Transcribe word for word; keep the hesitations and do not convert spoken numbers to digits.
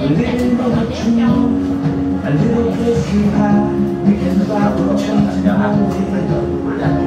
little bit you know, a little bit too high. We can fly with change and